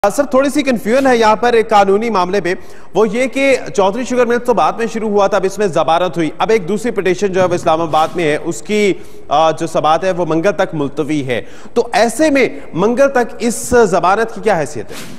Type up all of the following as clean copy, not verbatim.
Sir थोड़ी सी confusion है यहाँ पर एक कानूनी मामले पे, वो ये कि चौधरी शुगर मिल्स तो बाद में शुरू हुआ था, अब इसमें जबारत हुई। अब एक दूसरी पिटीशन जो है वो इस्लामाबाद में है, उसकी जो समाअत है वो मंगल तक मुलतवी है। तो ऐसे में मंगल तक इस जबानत की क्या हैसियत है?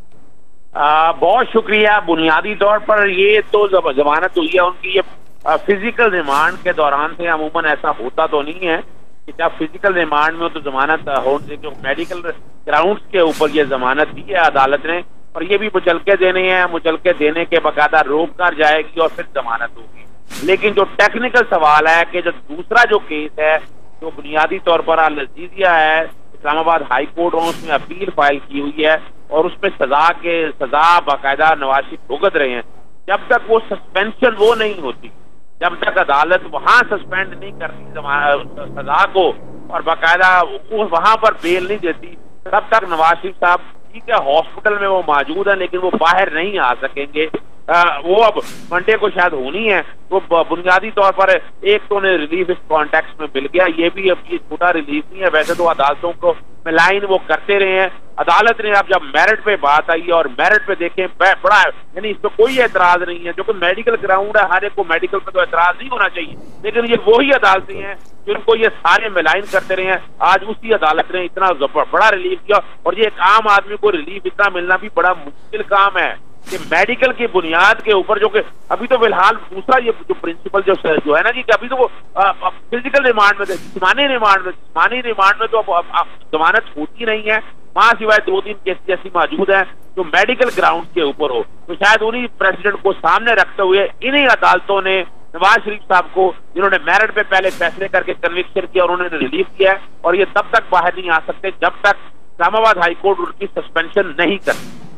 बहुत शुक्रिया। बुनियादी तौर पर ये तो जमानत हुई है उनकी, ये फिजिकल रिमांड के दौरान से अमूमन ऐसा होता तो नहीं है कि जब फिजिकल रिमांड में हो तो जमानत हो, जो मेडिकल ग्राउंड्स के ऊपर ये जमानत दी है अदालत ने, और ये भी मुचलके देने हैं, मुचलके देने के बाकायदा रोक कर जाएगी और फिर जमानत होगी। लेकिन जो टेक्निकल सवाल है कि जो दूसरा जो केस है जो बुनियादी तौर पर अल-अजीजिया है, इस्लामाबाद हाई कोर्ट और उसमें अपील फाइल की हुई है और उसमें सजा बाकायदा नवाज शरीफ भुगत रहे हैं। जब तक वो सस्पेंशन वो नहीं होती, जब तक अदालत वहां सस्पेंड नहीं करती सजा को और बाकायदा वहां पर बेल नहीं देती, तब तक नवाज शरीफ साहब ठीक है हॉस्पिटल में वो मौजूद है लेकिन वो बाहर नहीं आ सकेंगे। वो अब मंडे को शायद होनी है। तो बुनियादी तौर पर एक तो उन्हें रिलीफ इस कॉन्टेक्स्ट में मिल गया, ये भी अब ये छोटा रिलीफ नहीं है। वैसे तो अदालतों को मिलाइन वो करते रहे हैं। अदालत ने अब जब मेरिट पे बात आई और मेरिट पे देखें बड़ा यानी इस पर कोई एतराज नहीं है, जो कि मेडिकल ग्राउंड है, हर एक को मेडिकल पे तो एतराज नहीं होना चाहिए। लेकिन ये वही अदालतें हैं जिनको ये सारे मिलाइन करते रहे हैं। आज उसी अदालत ने इतना बड़ा रिलीफ दिया और ये एक आम आदमी को रिलीफ इतना मिलना भी बड़ा मुश्किल काम है कि मेडिकल की बुनियाद के ऊपर, जो कि अभी तो फिलहाल दूसरा ये जो प्रिंसिपल जो है ना जी, कि अभी तो वो फिजिकल रिमांड में थे, जिस्मानी रिमांड में तो अब जमानत होती नहीं है, वहां सिवाय 2-3 केस ऐसी मौजूद है जो मेडिकल ग्राउंड के ऊपर हो। तो शायद उन्हीं प्रेसिडेंट को सामने रखते हुए इन्हीं अदालतों ने नवाज शरीफ साहब को, जिन्होंने मेरिट पे पहले फैसले करके कन्विक्शन किया और उन्होंने रिलीफ किया है, और ये तब तक बाहर नहीं आ सकते जब तक इस्लामाबाद हाई कोर्ट उनकी सस्पेंशन नहीं करती।